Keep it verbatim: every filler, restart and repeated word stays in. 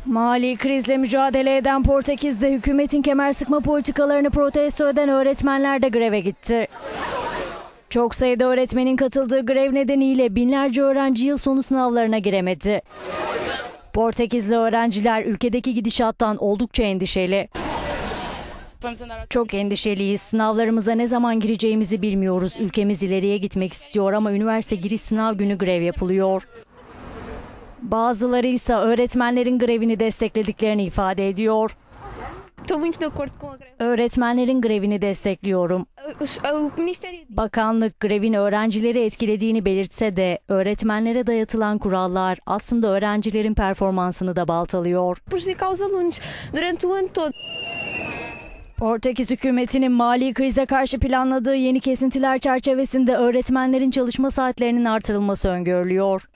Mali krizle mücadele eden Portekiz'de hükümetin kemer sıkma politikalarını protesto eden öğretmenler de greve gitti. Çok sayıda öğretmenin katıldığı grev nedeniyle binlerce öğrenci yıl sonu sınavlarına giremedi. Portekizli öğrenciler ülkedeki gidişattan oldukça endişeli. Çok endişeliyiz. Sınavlarımıza ne zaman gireceğimizi bilmiyoruz. Ülkemiz ileriye gitmek istiyor ama üniversite giriş sınav günü grev yapılıyor. Bazıları ise öğretmenlerin grevini desteklediklerini ifade ediyor. Öğretmenlerin grevini destekliyorum. Bakanlık grevin öğrencileri etkilediğini belirtse de öğretmenlere dayatılan kurallar aslında öğrencilerin performansını da baltalıyor. Portekiz hükümetinin mali krize karşı planladığı yeni kesintiler çerçevesinde öğretmenlerin çalışma saatlerinin artırılması öngörülüyor.